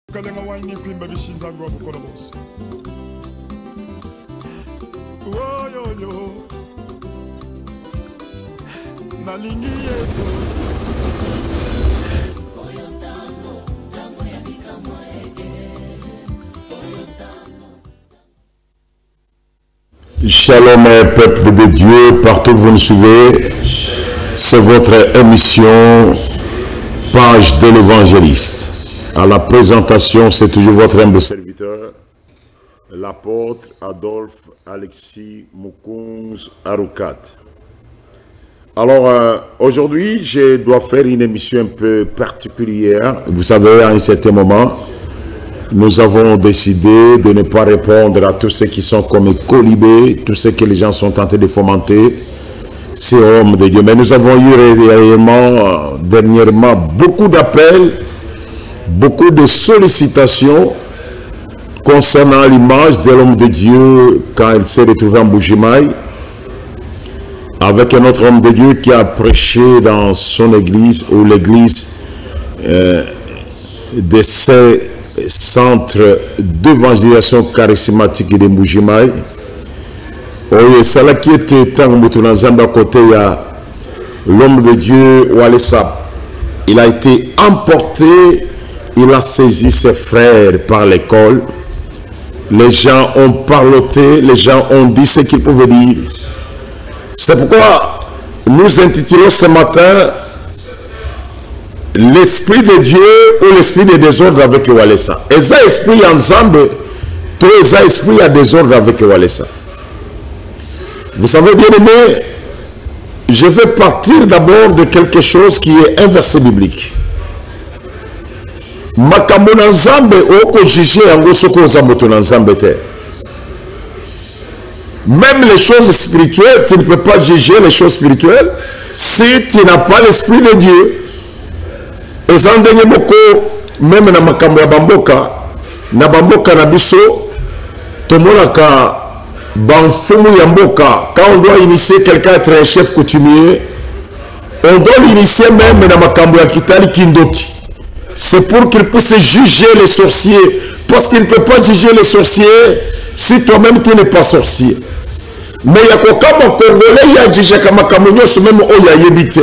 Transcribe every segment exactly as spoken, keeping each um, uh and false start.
Kalenga wine kwimba bishinza ngwa mukora bose. Oh yo yo. Nalingi yeso. Shalom peuple de Dieu, partout que vous nous suivez, c'est votre émission Page de l'évangéliste. À la présentation, c'est toujours votre humble serviteur, l'apôtre Adolphe Alexis Mukunz Arukat. Alors, euh, aujourd'hui, je dois faire une émission un peu particulière. Vous savez, à un certain moment, nous avons décidé de ne pas répondre à tous ceux qui sont comme colibés, tous ceux que les gens sont tentés de fomenter, ces hommes de Dieu. Mais nous avons eu réellement, dernièrement, beaucoup d'appels, beaucoup de sollicitations concernant l'image de l'homme de Dieu quand il s'est retrouvé en Bujimaï, avec un autre homme de Dieu qui a prêché dans son église, ou l'église euh, de ces centres d'évangélisation charismatique de Bujimaï. Oui, c'est là qui était tant à côté, il y a l'homme de Dieu, Walesa. Il a été emporté. Il a saisi ses frères par l'école. Les gens ont parloté, les gens ont dit ce qu'ils pouvaient dire. C'est pourquoi nous intitulons ce matin l'esprit de Dieu ou l'esprit de désordre avec Walesa. Et ça esprit ensemble, tout ça esprit à désordre avec Walesa. Vous savez bien aimé, je vais partir d'abord de quelque chose qui est un verset biblique. Makambo na nzambe oko juger yango soko za moto na nzambe te. Même les choses spirituelles, tu ne peux pas juger les choses spirituelles si tu n'as pas l'esprit de Dieu. Et ça ndenge boko même na makambo ya bamboka na bamboka na biso tomonaka banfumu ya mboka. Quand on doit initier quelqu'un à être un chef coutumier, on doit l'initier même na makambo ya kitali kindoki. C'est pour qu'il puisse juger les sorciers. Parce qu'il ne peut pas juger les sorciers si toi-même tu n'es pas sorcier. Mais il y a quoi comme un Congolais, il y a jugé comme un Camerounais, même où il y a évité.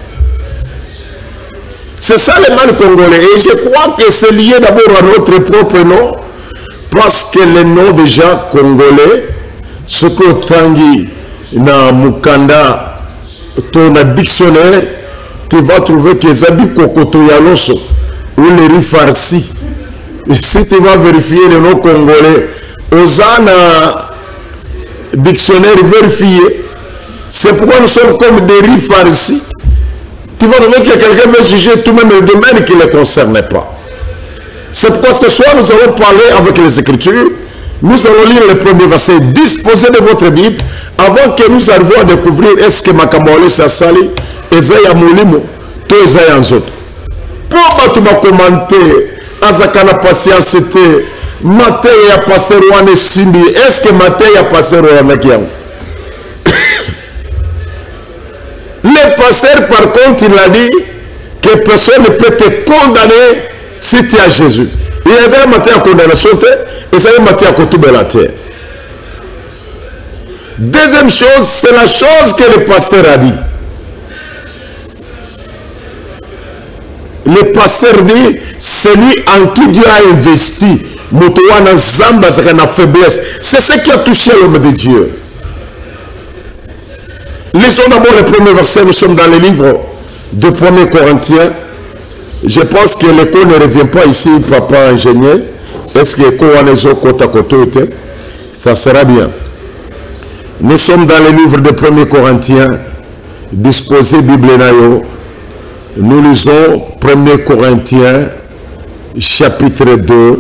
C'est ça le mal congolais. Et je crois que c'est lié d'abord à notre propre nom. Parce que le nom déjà congolais, ce que Tanguy, na Mukanda, ton dictionnaire, tu vas trouver que Zabi Kokoto Yaloso. Ou les riz farcis. Si tu vas vérifier le nom congolais, Ozana dictionnaire vérifié, c'est pourquoi nous sommes comme des riz farcis. Tu vas trouver que quelqu'un veut juger tout même le domaine qui ne le concerne pas. C'est pourquoi ce soir nous allons parler avec les Écritures. Nous allons lire le premier verset. Disposez de votre Bible avant que nous arrivions à découvrir est-ce que Makamole Sassali, Esaïa Moulimo, tout Esaïa Nzoto. Pour tu vas commenter, Azakana patience, c'était Maté a passé Rwanda Simbi. Est-ce que Maté a passé Rwanda Kiang? Le pasteur, par contre, il a dit que personne ne peut te condamner si tu as Jésus. Il y avait un matin à condamnation et ça y est matin à côté de la terre. Deuxième chose, c'est la chose que le pasteur a dit. Le pasteur dit, celui en qui Dieu a investi, c'est ce qui a touché l'homme de Dieu. Lisons d'abord le premier verset, nous sommes dans le livre de premier Corinthiens. Je pense que l'écho ne revient pas ici, papa ingénieur. Est-ce que l'écho a les autres côté à côté? Ça sera bien. Nous sommes dans le livre de premier Corinthiens, disposé Bible Nayo. Nous lisons premier Corinthiens, chapitre deux.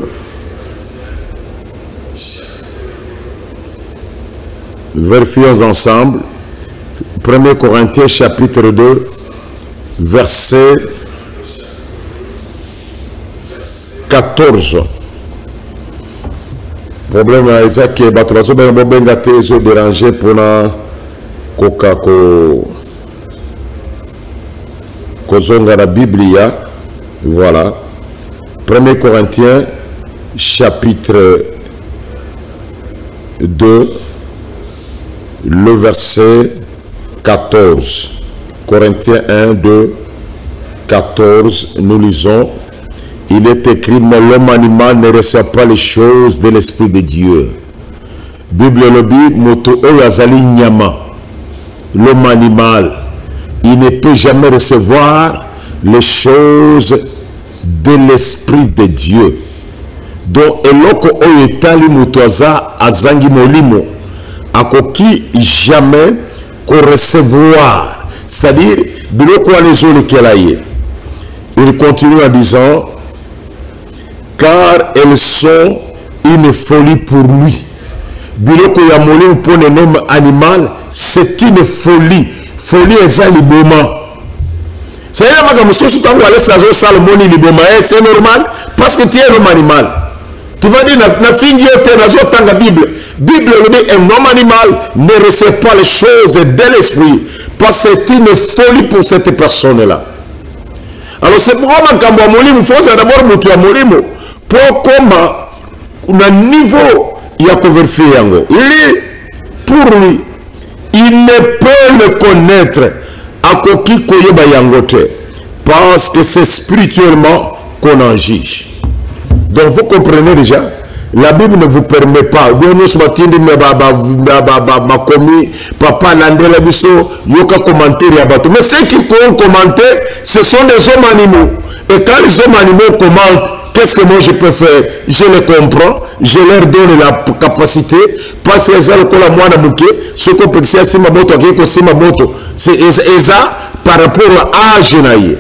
Vérifions ensemble. premier Corinthiens, chapitre deux, verset quatorze. Problème à Isaac qui est battu. Je vais déranger pour la Coca-Cola. Kozonga la Biblia, voilà. premier Corinthiens, chapitre deux, le verset quatorze. Corinthiens un, deux, quatorze, nous lisons. Il est écrit, mais l'homme animal ne reçoit pas les choses de l'Esprit de Dieu. Bible le dit, moto oyazali nyama. L'homme animal, il ne peut jamais recevoir les choses de l'Esprit de Dieu. Donc, eloko oyetali mutoza azangi molimo, akoki jamais ko recevoir. C'est-à-dire, biloko alezoli kelaye. Il continue en disant, car elles sont une folie pour lui. Biloko ya molimo pour un homme animal, c'est une folie. Folie est un liboma. C'est normal parce que tu es un homme animal. Tu vas dire, na fingi la Bible. Bible dit, un homme animal ne reçoit pas les choses de l'esprit parce que c'est une folie pour cette personne-là. Alors c'est pourquoi il faut d'abord montrer à Molimo pour comment on a un niveau il y a converti yango. Il est pour lui, il ne peut le connaître à koki koyeba yangote parce que c'est spirituellement qu'on en juge. Donc vous comprenez déjà, la Bible ne vous permet pas. Bien nous sommes attendus mais ba ba ba ba commis papa landela biso yoka commentaire ya bato. Mais ceux qui ont commenté, ce sont des hommes animaux. Et quand les hommes animaux commentent, qu'est-ce que moi je peux faire? Je les comprends, je leur donne la capacité, parce que ça le cola moi na bouquet, ce qu'on peut dire c'est ma moto qui est c'est ma moto, c'est ça par rapport à l'âge naïe.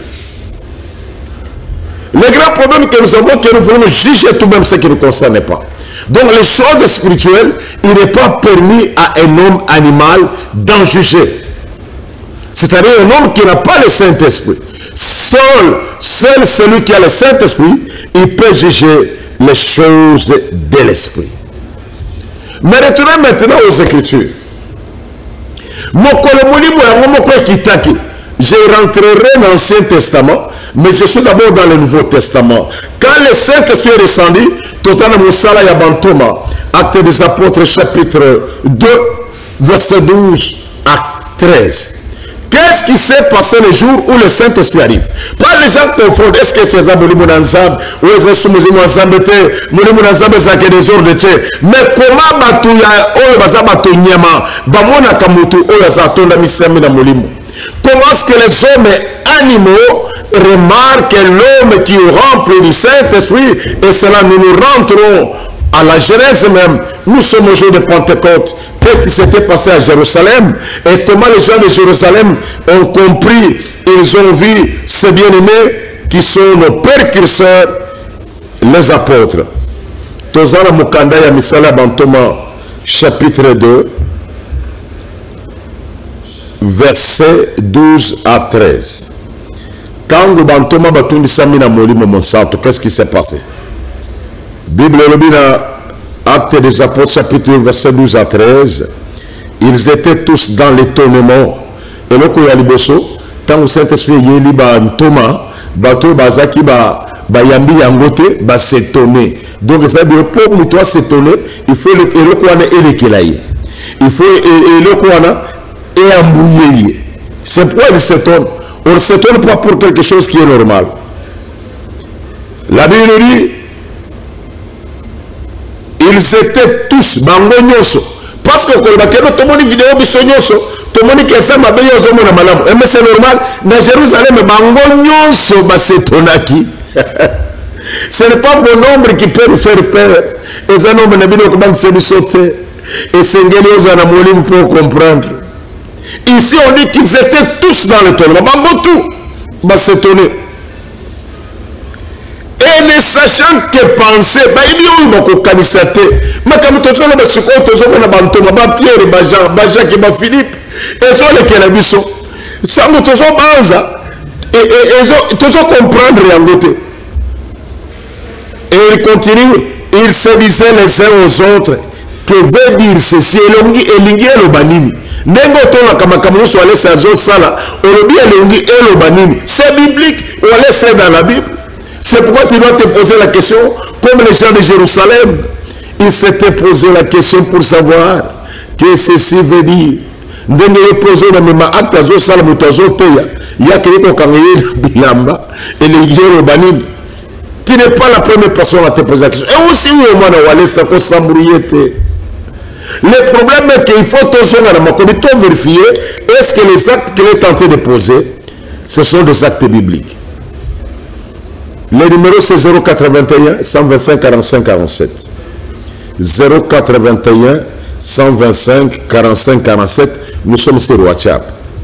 Le grand problème que nous avons, que nous voulons juger tout même ce qui ne nous concerne pas. Donc les choses spirituelles, il n'est pas permis à un homme animal d'en juger. C'est-à-dire un homme qui n'a pas le Saint-Esprit. Seul, seul celui qui a le Saint-Esprit, il peut juger les choses de l'Esprit. Mais retournons maintenant aux Écritures. Je rentrerai dans l'Ancien Testament, mais je suis d'abord dans le Nouveau Testament. Quand le Saint-Esprit est descendu, Actes des Apôtres, chapitre deux, verset douze à treize. Qu'est-ce qui s'est passé le jour où le Saint-Esprit arrive? Pas les gens confondent. Est-ce que c'est ça, Moulimo Nanzab, ou est-ce que c'est Moulimo Nanzab, Moulimo Nanzab, c'est que des ordres de Dieu. Mais comment Batouya, ou Baza Batounyama, Bamona Kamutu, ou Yazatonda Misami na Moulimo? Comment est-ce que les hommes animaux remarquent l'homme qui est rempli du Saint-Esprit? Et cela, nous nous rentrons à la Genèse même. Nous sommes au jour de Pentecôte. Qu'est-ce qui s'était passé à Jérusalem? Et comment les gens de Jérusalem ont compris, ils ont vu ces bien-aimés qui sont nos précurseurs, les apôtres. Tozana Mukanda ya Misala Bantoma, chapitre deux, versets douze à treize. Tango Bantoma Batundi Samina Molimo Monsanto, qu'est-ce qui s'est passé? Bible Lobina, Actes des Apôtres, chapitre verset douze à treize. Ils étaient tous dans l'étonnement. Et là, il y a les bosso, tant que Saint-Esprit y est libre en Thomas, bateau bazaki ba bayambi yangote ba s'étonner. Donc ça veut dire pour nous toi s'étonner, il faut le et le kwana et le kelaye. Il faut et le kwana et embrouiller. C'est pourquoi il s'étonne. On ne s'étonne pas pour quelque chose qui est normal. La Bible dit, ils étaient tous bangognoso. Parce que quand on a tout le vidéo bisognoso, tout le monde qui est ma belle aux hommes na malam. Mais c'est normal. Dans Jérusalem, bangognoso basetonaki. Ce n'est pas vos nombres qui peuvent nous faire peur. Et ça nombre n'a pas comment se sauter. Et c'est ngeli aux anamolim pour comprendre. Ici on dit qu'ils étaient tous dans le tonneau. Bango tout basetonné. Et ne sachant que penser, bah il y a eu beaucoup de canisaté. Mais comme tu as dit, c'est quoi tu as dit, Bantoma, bah Pierre, bah Jean, bah Jacques, bah Philippe, et ça les Kélabiso. Ça nous tous en banza. Et et tous en comprendre en côté. Et il continue, ils se disaient les uns aux autres que veut dire ceci. Et l'ingé et le banini. Nengo tona kama kama soit laissé à autres ça là. On le dit l'ingé et le banini. C'est biblique. On laisse dans la Bible. C'est pourquoi tu dois te poser la question, comme les gens de Jérusalem, ils s'étaient posé la question pour savoir que ceci veut dire. Ndenge posé na mema acte azo sala mutazo teya ya kiko kangé bilamba et les yero banini. Tu n'es pas la première personne à te poser la question. Et aussi au moins wale ça ko sambriété. Le problème est qu'il faut toujours vérifier est-ce que les actes qu'il est tenté de poser, ce sont des actes bibliques. Le numéro c'est zéro quatre-vingt-un cent vingt-cinq quarante-cinq quarante-sept. zéro quatre-vingt-un cent vingt-cinq quarante-cinq quarante-sept. Nous sommes sur WhatsApp.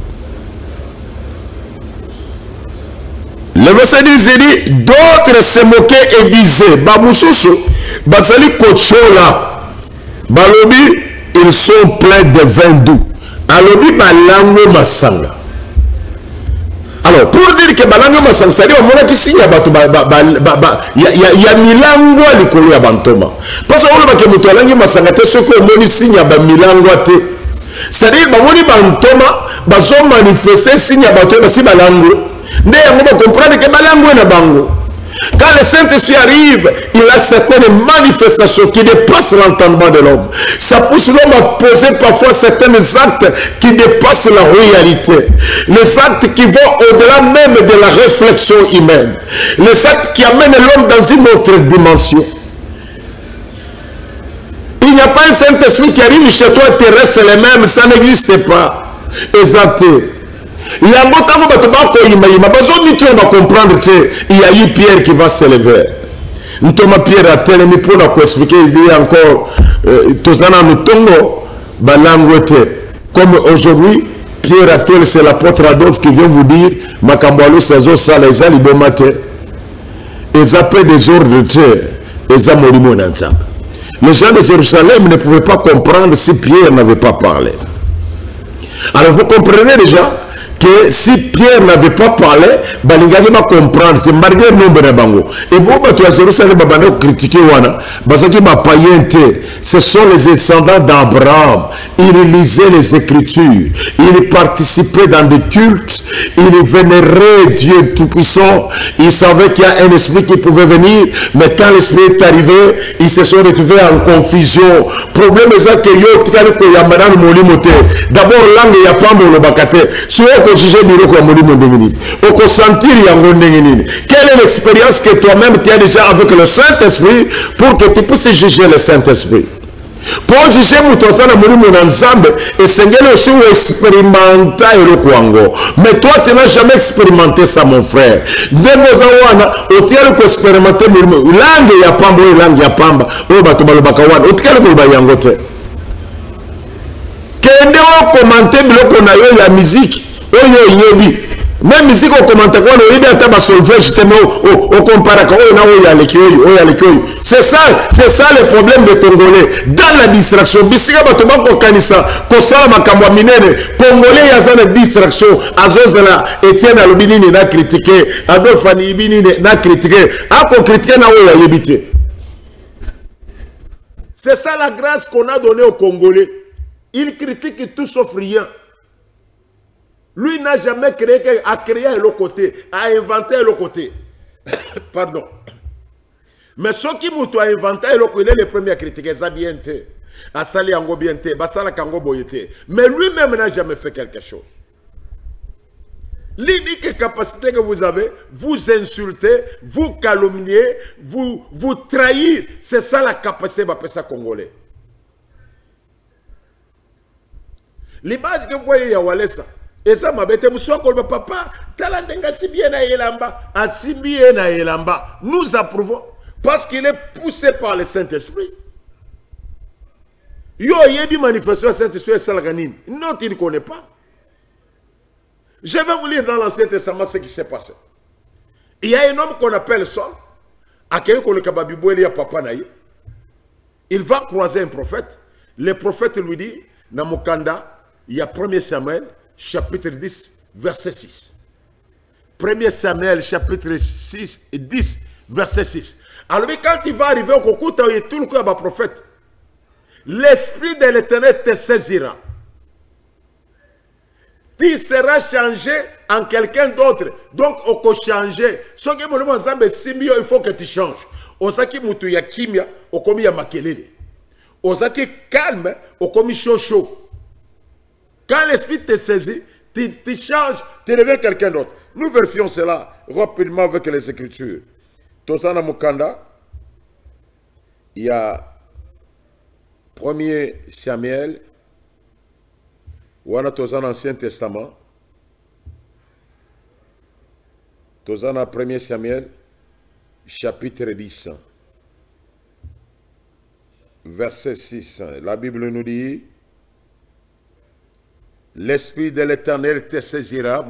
Le verset dit, d'autres se moquaient et disaient, Bamoussoussou, Bazali Kochola, Balobi, ils sont pleins de vin doux. Alobi, Balango Masanga. Alors, pour dire que Balango Masanga, c'est-à-dire, on a qui signe, il y a Milango à l'école à Bantoma. Parce que on a dit que Balango Masanga, c'est ce qu'on a signé à Milango. C'est-à-dire, on a dit que Bantoma, ils ont manifesté signe à Bantoma, si Balango. Mais on va comprendre que Balango est na bango. Quand le Saint-Esprit arrive, il a certaines manifestations qui dépassent l'entendement de l'homme. Ça pousse l'homme à poser parfois certains actes qui dépassent la réalité. Les actes qui vont au-delà même de la réflexion humaine. Les actes qui amènent l'homme dans une autre dimension. Il n'y a pas un Saint-Esprit qui arrive chez toi et te reste les mêmes. Ça n'existe pas. Exact. Il y a un bon temps où on va comprendre qu'il y a eu Pierre qui va se lever. Nous sommes Pierre à tel et pour nous expliquer, il y a encore Tozana Mutongo, comme aujourd'hui, Pierre à tel, c'est l'apôtre Adolphe qui vient vous dire Makambalo Sazo Saleza Libomate. Ils appellent des ordres de terre, ils ont mouru mon ensemble. Les gens de Jérusalem ne pouvaient pas comprendre si Pierre n'avait pas parlé. Alors vous comprenez déjà que si Pierre n'avait pas parlé, Balingani va comprendre, c'est malgré le nombre de bango. Et bon, tu as Jérusalem, Babano critiqué Wana, Basaki m'a païenté. Ce sont les descendants d'Abraham. Ils lisaient les Écritures, ils participaient dans des cultes, ils vénéraient Dieu Tout-Puissant. Ils savaient qu'il y a un esprit qui pouvait venir, mais quand l'esprit est arrivé, ils se sont retrouvés en confusion. Problème est que yo, d'abord, langue, il n'y a pas mon bakate. Quelle est l'expérience que toi-même tu as déjà avec le Saint-Esprit pour que tu puisses juger le Saint-Esprit? Pour juger mon ensemble, et Seigneur aussi expérimenter le Kwango. Mais toi, tu n'as jamais expérimenté ça, mon frère. Demozawana, au tiers que expérimenter langue ya pamba, langue ya pamba, au batobalobacawan, au tiers que bayangote. Quel est le commentaire qu'on a eu la musique? Même musique on commente quoi, on a un solfège, on compare c'est ça, c'est ça le problème des Congolais. Dans la distraction, Bisiga Batoma Kokanisa, Kosala Makamwa Minere, Congolais, il y a une distraction. Azozala, Etienne Alubini n'a critiqué, Adolphe Anibini n'a critiqué, Ako critiqué n'a pas habité. C'est ça la grâce qu'on a donnée aux Congolais. Ils critiquent tout sauf rien. Lui n'a jamais créé, a créé à l'autre côté, a inventé à l'autre côté. Pardon. Mais ce qui m'a inventé à l'autre côté, il est le premier à critiquer ça bien, à sali ango bien, basala kango boyete. Mais lui-même n'a jamais fait quelque chose. L'unique capacité que vous avez, vous insulter, vous calomnier, vous, vous trahir, c'est ça la capacité de ça congolais. L'image que vous voyez, il y a Walesa. Et ça m'a bêté, papa, talandenga si bien à Elamba, à si bien à Elamba. Nous approuvons parce qu'il est poussé par le Saint-Esprit. Yo, il y a des manifestations Saint-Esprit et Salaganine. Non, tu ne connais pas. Je vais vous lire dans l'Ancien Testament ce qui s'est passé. Il y a un homme qu'on appelle Saul, à quelqu'un qu'on le kababibou, il y a papa naïe. Il va croiser un prophète. Le prophète lui dit, Namokanda, il y a premier Samuel, chapitre dix, verset six. premier Samuel, chapitre six et dix, verset six. Alors, quand il va arriver au Kokuta, il y a tout le coup à ma prophète. L'esprit de l'Éternel te saisira. tu seras changé en quelqu'un d'autre. Donc, on peut changer. Ce que mon ensemble simio, il faut que tu changes. Osaki mutu ya kimia, okomi ya makelele. Osaki calme, okomi chaud chaud. Quand l'esprit te saisit, tu, tu changes, tu deviens quelqu'un d'autre. Nous vérifions cela rapidement avec les Écritures. Tosana Mukanda, il y a premier Samuel, wana Tosana Ancien Testament, Tosana premier Samuel, chapitre dix, verset six. La Bible nous dit, l'Esprit de l'Éternel te saisira,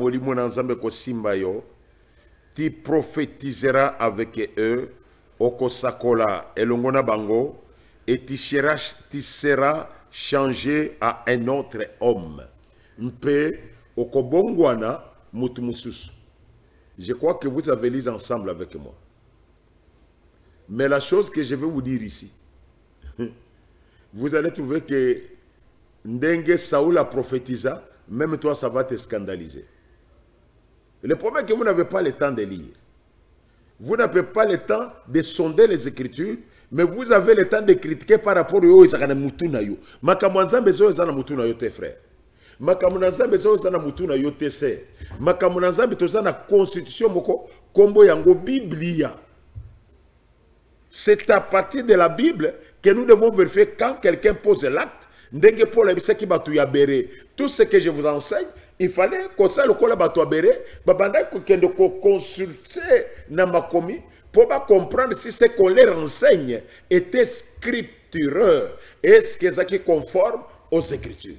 tu prophétiseras avec eux, okosakola elongona bango, et tu seras, tu seras changé à un autre homme. Mpe okobongwana mutumususu. Je crois que vous avez lu ensemble avec moi. Mais la chose que je vais vous dire ici, vous allez trouver que Ndenge Saoul a prophétisé, même toi ça va te scandaliser. Le problème est que vous n'avez pas le temps de lire. Vous n'avez pas le temps de sonder les Écritures, mais vous avez le temps de critiquer par rapport aux Isakana Mutuna yo. Makamanza bezo ezana Mutuna yo tes frères. Makamanza bezo ezana Mutuna yo tes sœurs. Makamanza bezo na constitution moko kombo yango Biblia. C'est à partir de la Bible que nous devons vérifier quand quelqu'un pose l'acte. Tout ce que je vous enseigne, il fallait que ça le colle bato abéré, babanda ko consulter na makomi pour comprendre si ce qu'on leur enseigne était scriptureux. Est-ce que ça qui conforme aux Écritures?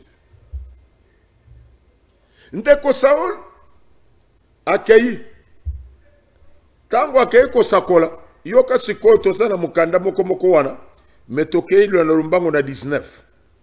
Ndeko Saoul akei tango akei ko sakola yoka sikoyo tozana mukanda moko moko wana metokei le lumbango na dix-neuf.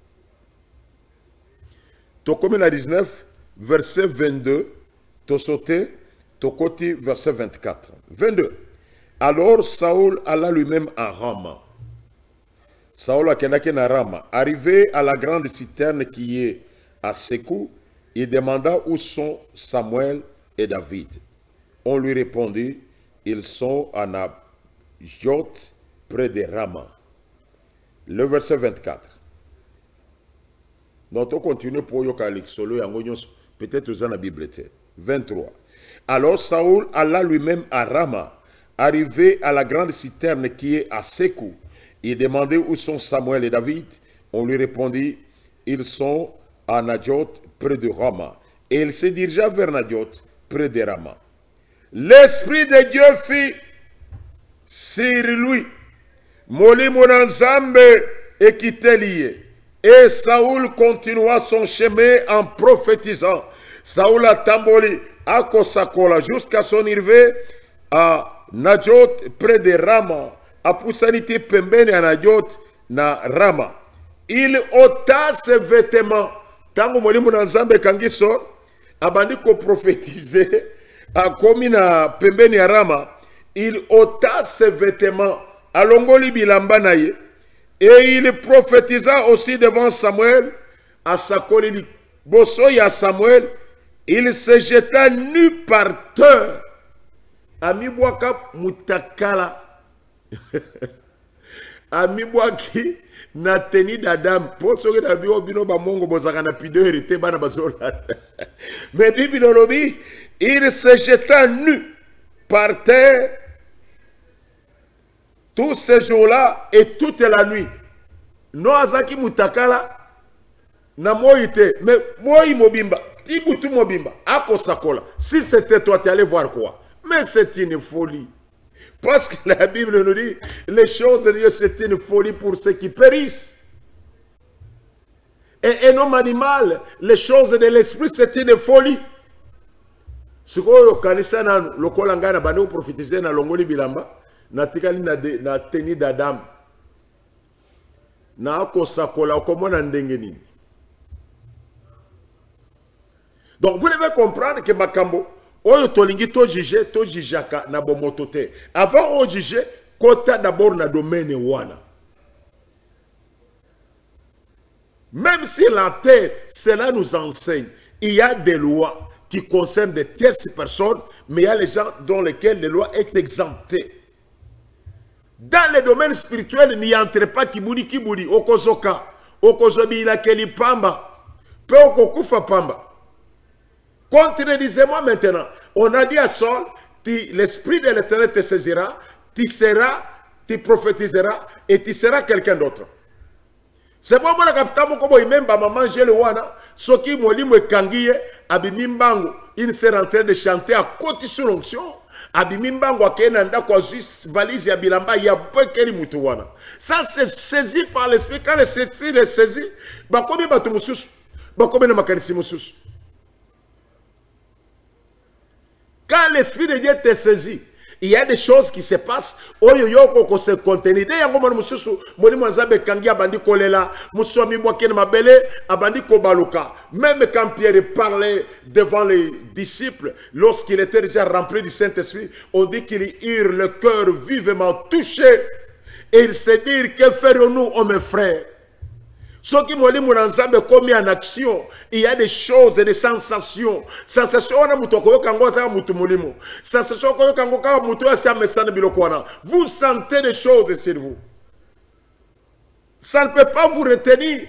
Tokomi na dix-neuf, verset vingt-deux, to sauté, to koti, verset vingt-quatre. vingt-deux. Alors Saoul alla lui-même à Rama. Saoul a kenake na Rama. Arrivé à la grande citerne qui est à Sekou, il demanda où sont Samuel et David. On lui répondit, ils sont à Najot, près de Rama. Le verset vingt-quatre. Donc, on continue pour Yokalik Solo et peut-être dans la Bible. vingt-trois. Alors Saoul alla lui-même à Rama, arrivé à la grande citerne qui est à Sekou. Il demandait où sont Samuel et David. On lui répondit, ils sont à Najot, près de Rama. Et il se dirigea vers Najot, près de Rama. L'Esprit de Dieu fit sur lui. Moli monanzambe et quittait lié. Et Saoul continua son chemin en prophétisant. Saoul a tamboli à Kosakola jusqu'à son arrivée à Najot près de Rama. À Poussanité Pembene à Najot na Rama. Il ôta ses vêtements. Tango molimu na nzambe kangiso abandi ko prophétiser a komi na Pembene à Rama. Il ôta ses vêtements à longoli bilamba na ye. Et il prophétisa aussi devant Samuel, à Sakolili. Bosoy à Samuel, il se jeta nu par terre. Ami Boaka Mutakala. Ami Boaki na teni d'Adam. Pour ce que David Obino Bamongo Bozakana pideur était bana bazola. Mais Bibinolobi, il se jeta nu par terre. Tous ces jours-là et toute la nuit. Noazaki mutakala na moite. Mais moi mobimba. Tibutu mobimba. Ako sakola. Si c'était toi, tu allais voir quoi? Mais c'est une folie. Parce que la Bible nous dit, les choses de Dieu, c'est une folie pour ceux qui périssent. Et un homme animal, les choses de l'esprit, c'est une folie. Ce qu'on kanisa na lokolanga na bande prophétiser na longoli bilamba. Na tikali na, de, na teni d'Adam na akosakola okomona ndenge nini. Donc vous devez comprendre que makambo oyo tolingi to juger to jijaka na bomotote. Avant o juger kota d'abord na domaine wana. Même si la terre cela nous enseigne Il y a des lois qui concernent des tierces personnes, mais il y a les gens dont lesquels les lois est exemptées. Dans les domaines spirituels, n'y entre pas kiburi kiburi, okozoka, okozobila keli pamba, peu okokufa pamba. Contredisez-moi maintenant. On a dit à Saul, l'esprit de l'Éternel te saisira, tu seras, tu prophétiseras et tu seras quelqu'un d'autre. C'est pour moi que je même maman j'ai le wana, ce qui m'a dit me kangiye, abimimbango, il s'est en train de chanter à côté sur l'onction. Abimimbango akenanda kwa zuis valise ya bilamba ya bwekeli mutu wana. Ça c'est saisi par l'esprit. Quand l'esprit est saisi, bah combien batu mususu, bah combien de makanisi mususu. Quand l'esprit de Dieu te saisit, il y a des choses qui se passent. Oyo yoko ko se contenir. Dès yango manu mususu, moni mwanzabe kangi abandi kolela, mususu ami mwakene mabele, abandi kobaluka. Même quand Pierre parlait devant les disciples, lorsqu'il était déjà rempli du Saint-Esprit, on dit qu'ils eurent le cœur vivement touché. Et ils se dirent, que ferons-nous, oh mes frères? Ceux qui m'ont dit que mis en action, il y a des choses et des sensations. Sensations, vous sentez des choses sur vous. Ça ne peut pas vous retenir.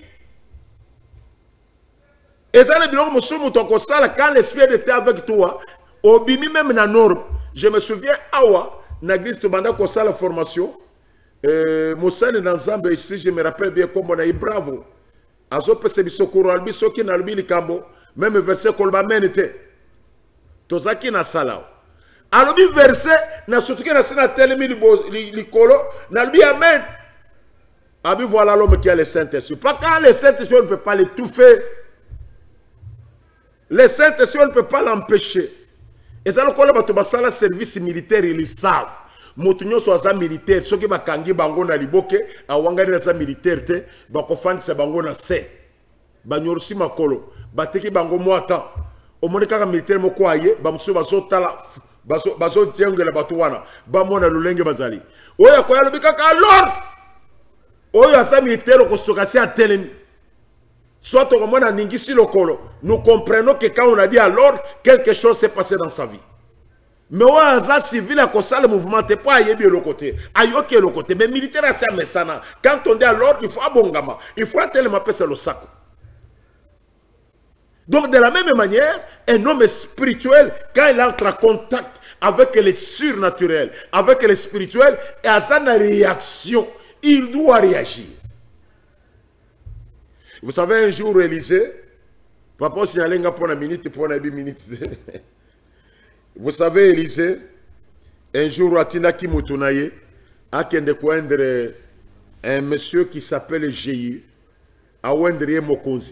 Et ça, quand l'esprit était avec toi, au bimi même na norme, je me souviens, awa, nagris tobanda ko la formation. Euh, Moussane dans Zambie ici, je me rappelle bien comme on a eu bravo. Azope se bisokoro albi soki na albi likambo, même verset kolba menete. Tozaki na salao. Alobi verset na sotuki na sina telemi likolo, na albi amen. Abi voilà l'homme qui a le Saint-Esprit. Pas quand le Saint-Esprit on ne peut pas l'étouffer. Le Saint-Esprit on ne peut pas l'empêcher. Et ça le kola batobasala service militaire ils savent. Motunyo soza militaire, ceux qui bakangi bango na liboke, awangani na sa militaire te, bakofani se bango na se. Banyorsi makolo, bateki bango mwata. Omoni kaka militaire moko aye, bamso bazo tala, bazo bazo tienge la batuwana, bamona lulenge bazali. Oya koya lobika ka Lord. Oya sa militaire okostokasi a telemi. Soit au moment ningisi lokolo, nous comprenons que quand on a dit à Lord, quelque chose s'est passé dans sa vie. Mais ouais, un civil a causé le mouvement, t'es pas aïe bien le côté, aïe ok le côté, mais militaire c'est un messana. Quand on dit à l'ordre, il faut abongama, il faut tellement passer le sac. Donc de la même manière, un homme spirituel, quand il entre en contact avec les surnaturels, avec les spirituels, et à sa réaction, il doit réagir. Vous savez, un jour, Élysée, papa signalé pour une minute, pour une minute. Vous savez, Élysée, un jour, Atina Kimutunaye a kende koendre un monsieur qui s'appelle Jéhi, à Wendrie Mokonzi.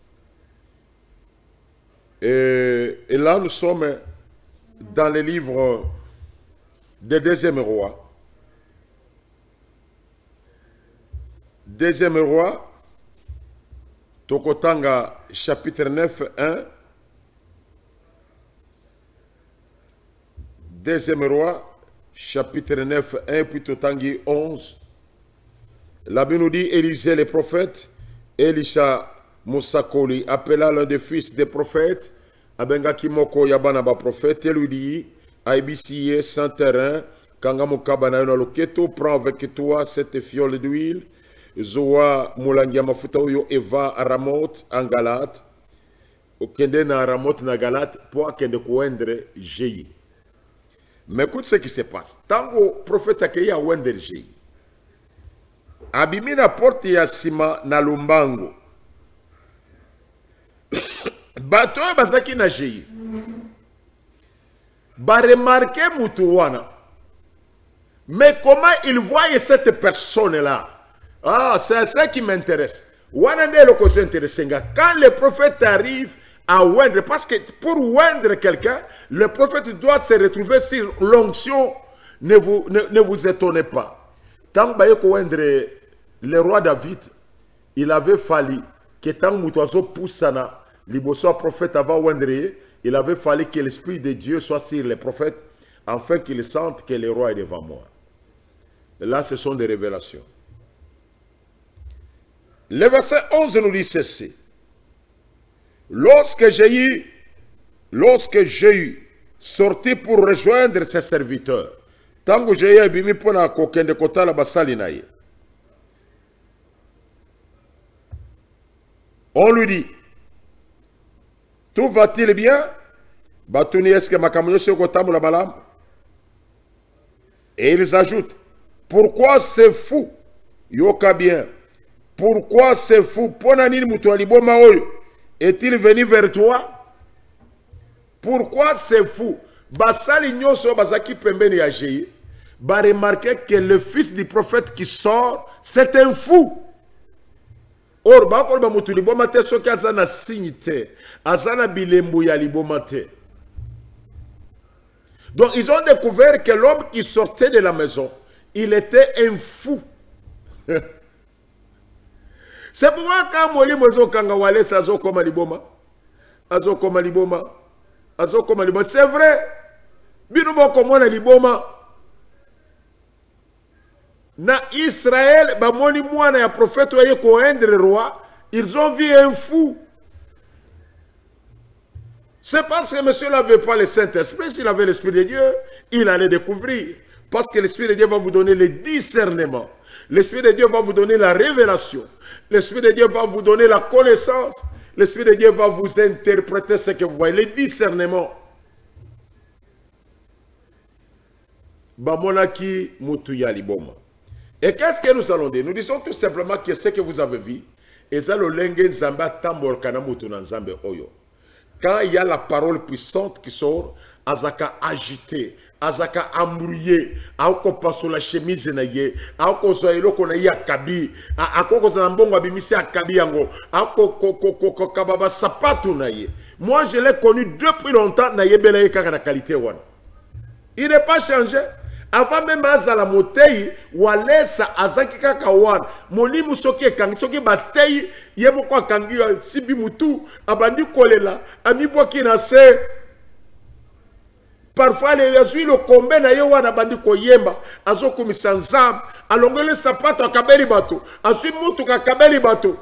Et, et là, nous sommes dans le livre des deuxième roi. Deuxième roi, Tokotanga, chapitre neuf, un. Deuxième roi, chapitre neuf, un, puis Totangi onze. La Bible nous dit, Élisée le prophète, Elisha Moussakoli appela l'un des fils des prophètes, Abengaki Moko Yabanaba prophète, et lui dit, Aibisiye, sans terrain, Kangamukabana Loketo, prends avec toi cette fiole d'huile, Zoa Moulangia Mafutaoyo Eva Aramoth en Galate, Okende na Aramoth na Galate, pour Kende Kouendre Jéhi. Mais écoute ce qui se passe. Tant que le prophète a créé à Wenderji, Abimi na porte ya sima na lumbango. Bato bazaki na Jéhi. Ba remarquer Moutouana. Mais comment il voyait cette personne-là? Ah, c'est ça qui m'intéresse. Wana ne le côté intéressant. Quand le prophète arrive à oindre, parce que pour oindre quelqu'un, le prophète doit se retrouver sur l'onction. Ne vous, ne, ne vous étonnez pas. Tant que oindre le roi David, il avait fallu que tant que poussana, le prophète avant oindre, il avait fallu que l'esprit de Dieu soit sur les prophètes, afin qu'ils sentent que le roi est devant moi. Et là, ce sont des révélations. Le verset onze nous dit ceci. Lorsque j'ai eu, lorsque j'ai eu sorti pour rejoindre ses serviteurs, tant que j'ai eu abimi pour la coquin de kota la basali naïe, on lui dit, tout va-t-il bien? Batuni est-ce que makamoyo se kotamu la malam? Et ils ajoutent, pourquoi c'est fou? Yoka bien. Pourquoi c'est fou? Ponanil mutualibo maoyo. Est-il venu vers toi? Pourquoi c'est fou? Basali nyoso bazaki pembeni ya Jéhu. Ba remarquer que le fils du prophète qui sort, c'est un fou. Or, ba kolba mutualibo mate soki azana signité. Azana bilembu ya libo mate. Donc, ils ont découvert que l'homme qui sortait de la maison, il était un fou. C'est pourquoi quand Moli Mozo Kangawale, Azo Koma Liboma, Azo Koma Liboma, Azo Koma Liboma, c'est vrai. Binubo Komona Liboma. Na Israël, ba Moni Mouana ya prophète Oye Koendre roi, ils ont vu un fou. C'est parce que monsieur n'avait pas le Saint-Esprit. S'il avait l'Esprit de Dieu, il allait découvrir. Parce que l'Esprit de Dieu va vous donner le discernement. L'Esprit de Dieu va vous donner la révélation. L'Esprit de Dieu va vous donner la connaissance. L'Esprit de Dieu va vous interpréter ce que vous voyez. Le discernement. Bamonaki Mutuya Liboma. Et qu'est-ce que nous allons dire? Nous disons tout simplement que ce que vous avez vu, et ça le lenge Zamba Tambor Kanamutu Nanzambe Oyo. Quand il y a la parole puissante qui sort, Azaka agité, Azaka embrouillé, Aoko passe la chemise naye, Aoko zoelo konaye akabi, Aoko zanambongo abimisi akabi yango, Aoko koko kababa sapatu naye. Moi je l'ai connu depuis longtemps, naye belaye kaka na qualité wana. Il n'est pas changé. Avant même azala motei walesa azaki kaka wana molimu soki ekangi soki batei yebo kwa kangi sibi mutu abandi kolela amibwaki na se parfois les yasui le kombe na ye wana bandi koyemba azokumisa nzambe alongole sapato akabeli bato asui mutu kakabeli bato.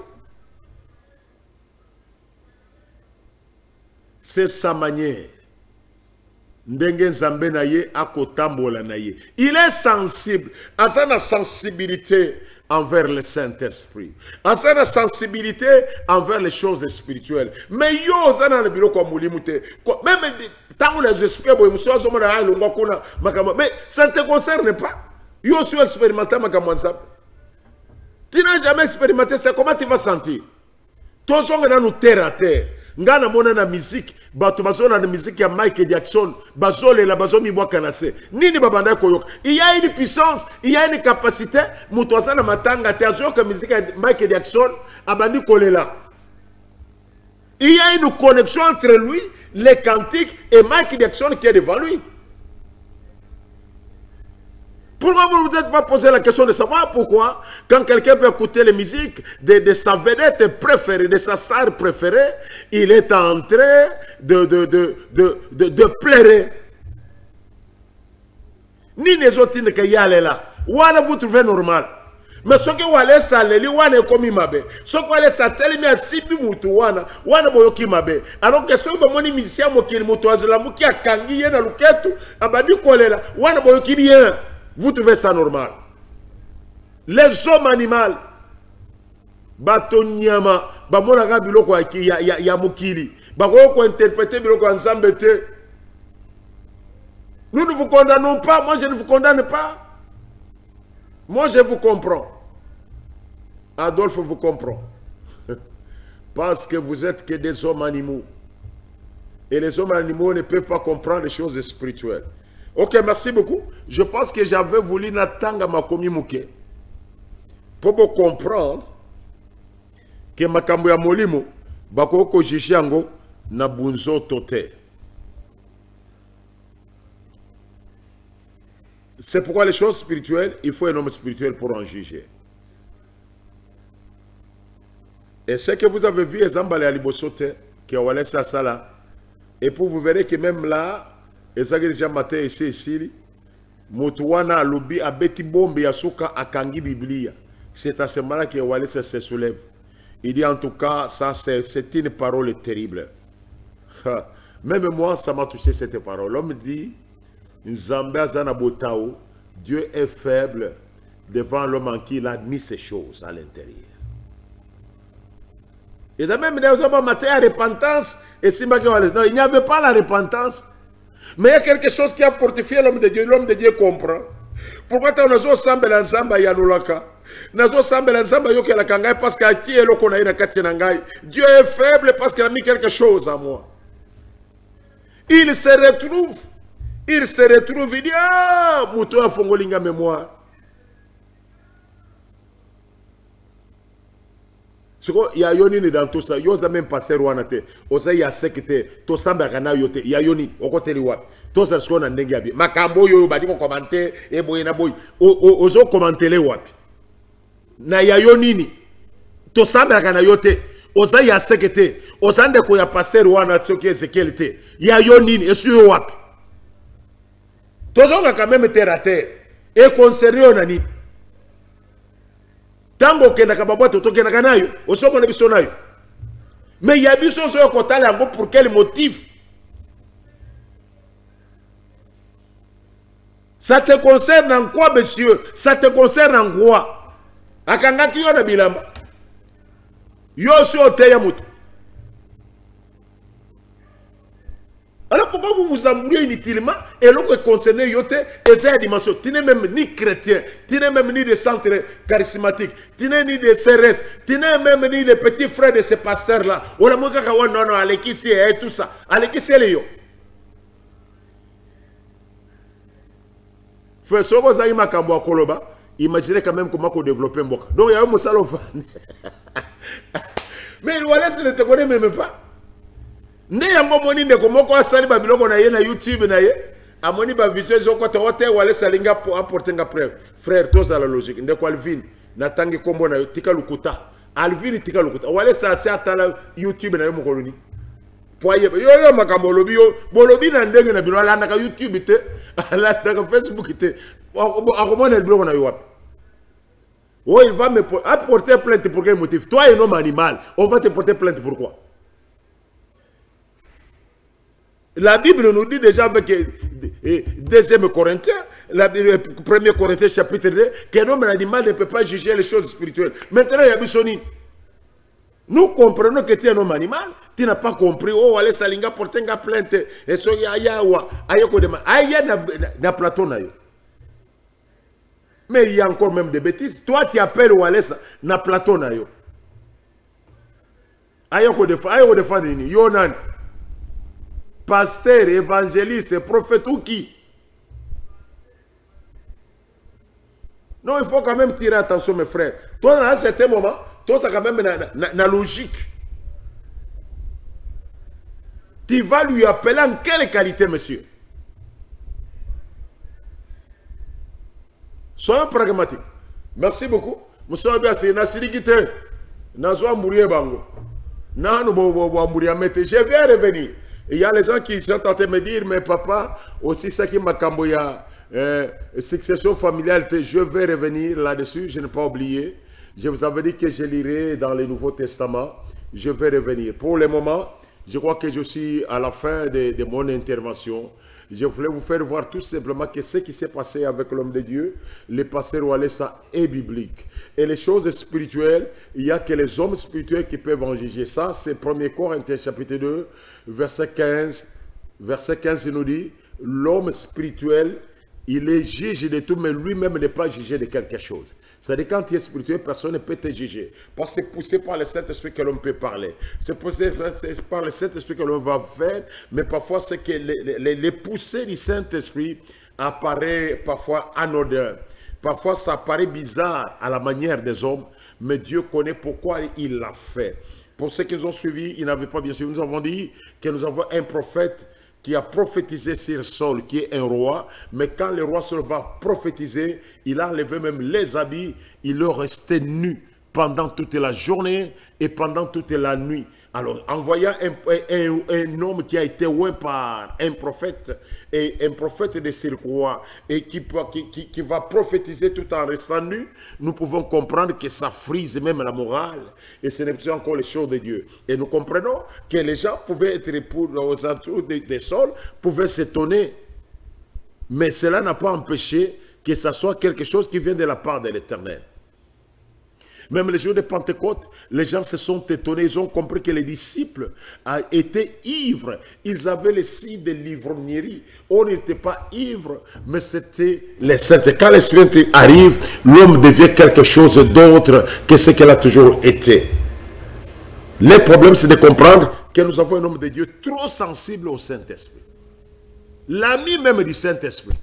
C'est sa manière. Ndenge Nzambe na ye akotambola na ye. Il est sensible. Azana sensibilité envers le Saint-Esprit. Azana sensibilité envers les choses spirituelles. Mais yo azana le bilo kwa mulimute. Même tant les esprits boy muso azomona ya longo kuna makama. Mais ça ne te concerne pas. Yo suis expérimenté makama Nzambe. Tu n'as jamais expérimenté ça, comment tu vas sentir? Tous on est nous terre à terre. Ngana mona na musique bato bazona na musique ya Michael Jackson bazole la bazomi bwa kanase nini babanda koyoka. Il y a une puissance, il y a une capacité mutoza na matanga te azoka musique ya Michael Jackson abandi kolela. Il y a une connexion entre lui, les cantiques et Michael Jackson qui est devant lui. Pourquoi vous ne vous êtes pas posé la question de savoir pourquoi, quand quelqu'un peut écouter les musiques de, de sa vedette préférée, de sa star préférée, il est en train de, de, de, de, de, de pleurer. Ni les autres ne qu'il y a là. Où vous trouvez normal? Mais ce que vous allez saler, vous allez comme imabe. Ce que vous allez saler, mais si vous mutu wana, wana boyoki imabe. Alors que ce que vous avez musicien moki mutu azela muki akangi yena luketu, abadi kolela, wana boyoki bien. Vous trouvez ça normal? Les hommes animaux, batonyama, bamonaka biloko ya ya ya mukili, bako interpréter biloko ensemble te. Nous ne vous condamnons pas, moi je ne vous condamne pas. Moi je vous comprends. Adolphe vous comprend. Parce que vous êtes que des hommes animaux. Et les hommes animaux ne peuvent pas comprendre les choses spirituelles. Ok, merci beaucoup. Je pense que j'avais voulu n'attendre ma communauté pour vous comprendre que makambo ya molimo bako ko jishango na bunzo tote. C'est pourquoi les choses spirituelles, il faut un homme spirituel pour en juger. Et ce que vous avez vu, exemple, à Libosote, qui a laissé ça là, et pour vous verrez que même là, et ça que déjà matin ici ici, Moutouana Alobi a beti bombe ya souka akangi Biblia. C'est à ce moment-là que Walesa se soulève. Il dit en tout cas, ça c'est une parole terrible. Même moi, ça m'a touché cette parole. L'homme dit, Dieu est faible devant l'homme en qui il a mis ces choses à l'intérieur. Et ça même, il y a repentance. Et si non, il n'y avait pas la repentance. Mais il y a quelque chose qui a fortifié l'homme de Dieu. L'homme de Dieu comprend. Pourquoi tu as un ensemble ensemble ya nulaka? Nazo ensemble ensemble yo ke la kangai parce que qui est le qu'on a eu na kati na ngai. Dieu est faible parce qu'il a mis quelque chose à moi. Il se retrouve. Il se retrouve. Il dit ah, muto a fongolinga mémoire. Il y a yoni dans tout ça. Yosa même passer ouanate. Osa ya sekete. To samba kana yote. Il y a yoni. Okote liwa. To sa skona ndenge abi. Makambo yo badi ko commenter e boye na boy. Ozo commenter le wapi. Na ya yoni. To samba kana yote. Osa ya sekete. Osa ndeko ya passer ouanate ki Ezekiel te. Ya yoni e suyo wapi. Tozo nga quand même terre à terre. E conservé onani. Tango kenda kababote tokenda kanayo osoko na biso nayo mais ya biso so kotala yango pour quel motif? Ça te concerne en quoi, monsieur? Ça te concerne en quoi? Akangaki yo na bilamba yo so oteya mutu. Alors pourquoi vous vous embrouillez inutilement et l'on est concerné yote et cette dimension? Tu n'es même ni chrétien, tu n'es même ni des centres charismatiques, tu n'es ni des C R S, tu n'es même ni les petits frères de ces pasteurs-là. On a montré que non, non, allez qui c'est et tout ça. Allez qui c'est les yo. Frère, si vous avez ma cambo à Koloba, imaginez quand même comment on développe un boka. Donc il y a un moussalo. Mais le Wallace ne te connaît même pas. Ne yango moni ndeko moko asali ba biloko na ye na YouTube na ye amoni ba vision zoko te wote wale salinga pour apporter nga preuve. Frère tous à la logique ndeko Alvin na tangi kombo na yo tika lukuta Alvin tika lukuta wale sa sa atala YouTube na yo mokoloni poye yo yo makambo lobi yo bolobi na ndenge na bilo ala ndaka YouTube te ala ndaka Facebook te akomona biloko na yo wapi. Oh, il va me apporter plainte pour quel motif? Toi un homme animal, on va te porter plainte pourquoi? La Bible nous dit déjà avec deuxième Corinthiens, premier Corinthiens chapitre deux, qu'un homme animal ne peut pas juger les choses spirituelles. Maintenant, il y a Bissoni. Nous comprenons que tu es un homme animal, tu n'as pas compris. Oh, allez, Salinga porter une plainte. Et so ya ya wa, ayoko de ma, aya na Platon na yo. Mais il y a encore même des bêtises. Toi, tu appelles Walesa na Platon na yo. Ayoko de fa, ayoko de fa ni yo nan. Pasteur, évangéliste, prophète ou qui? Non, il faut quand même tirer attention, mes frères. Toi, à un certain moment, toi, ça quand même la logique. Tu vas lui appeler en quelle qualité, monsieur? Soyons pragmatiques. Merci beaucoup. Monsieur Abiasi, Nassiri Gite, Nazwa Mourie Bango. Non, je vais revenir. Il y a les gens qui sont en train de me dire, mais papa, aussi ça qui m'a camboyé, euh, succession familiale, je vais revenir là-dessus, je n'ai pas oublié. Je vous avais dit que je lirai dans le Nouveau Testament, je vais revenir. Pour le moment, je crois que je suis à la fin de, de mon intervention. Je voulais vous faire voir tout simplement que ce qui s'est passé avec l'homme de Dieu, le pasteur Walesa est biblique. Et les choses spirituelles, il n'y a que les hommes spirituels qui peuvent en juger. Ça, c'est premier Corinthiens chapitre deux, verset quinze. Verset quinze, il nous dit, l'homme spirituel, il est juge de tout, mais lui-même n'est pas jugé de quelque chose. C'est-à-dire quand tu es spirituel, personne ne peut te juger. Parce que c'est poussé par le Saint-Esprit que l'on peut parler. C'est poussé par le Saint-Esprit que l'on va faire. Mais parfois, c'est que les, les, les poussées du Saint-Esprit apparaissent parfois anodin. Parfois, ça paraît bizarre à la manière des hommes. Mais Dieu connaît pourquoi il l'a fait. Pour ceux qui nous ont suivis, ils n'avaient pas bien sûr. Nous avons dit que nous avons un prophète qui a prophétisé sur Saul, qui est un roi, mais quand le roi Saul va prophétiser, il a enlevé même les habits, il leur restait nu pendant toute la journée et pendant toute la nuit. Alors, en voyant un, un, un homme qui a été oint par un prophète, et un prophète de surcroît, et qui, qui, qui, qui va prophétiser tout en restant nu, nous pouvons comprendre que ça frise même la morale, et ce n'est pas encore les choses de Dieu. Et nous comprenons que les gens pouvaient être pour, aux entours des, des sols, pouvaient s'étonner. Mais cela n'a pas empêché que ça soit quelque chose qui vient de la part de l'Éternel. Même les jours de Pentecôte, les gens se sont étonnés, ils ont compris que les disciples étaient ivres. Ils avaient le signe de l'ivrognerie. On n'était pas ivre, mais c'était les saints. Quand l'Esprit arrive, l'homme devient quelque chose d'autre que ce qu'elle a toujours été. Le problème, c'est de comprendre que nous avons un homme de Dieu trop sensible au Saint-Esprit. L'ami même du Saint-Esprit.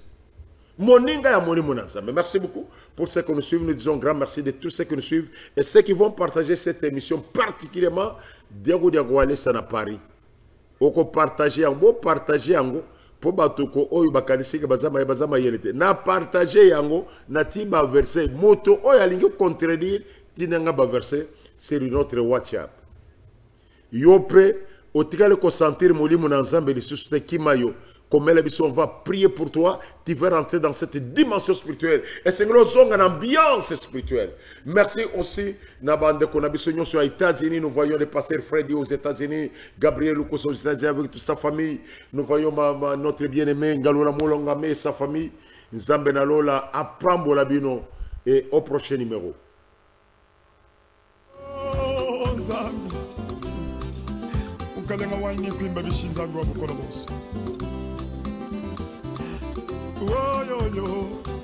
Merci beaucoup pour ceux qui nous suivent. Nous disons grand merci de tous ceux qui nous suivent et ceux qui vont partager cette émission, particulièrement Diago Diago Alessa na Paris. Oko partager yango, partager yango pour batoko oyo bakanisi ke bazama bazama yelete. Na partager yango na timba verset moto oyo alingi contredire tinanga ba verset sur notre WhatsApp. Yope otikale ko sentir molimo na nzambe lisusu te kimayo. Comme on va prier pour toi, tu vas rentrer dans cette dimension spirituelle. Et c'est une ambiance spirituelle. Merci aussi, Nabande Konabisonyon sur les États-Unis. Nous voyons le pasteur Freddy aux États-Unis, Gabriel Lucas aux États-Unis avec toute sa famille. Nous voyons ma, ma, notre bien-aimé Ngalola Molongame et sa famille. Nzambe Nalola, Apambo Labino. Et au prochain numéro. Oh, Nzambe. Ukalenga wine kwimba bishinza ngwa mukoro bose. Oh, yo, yo.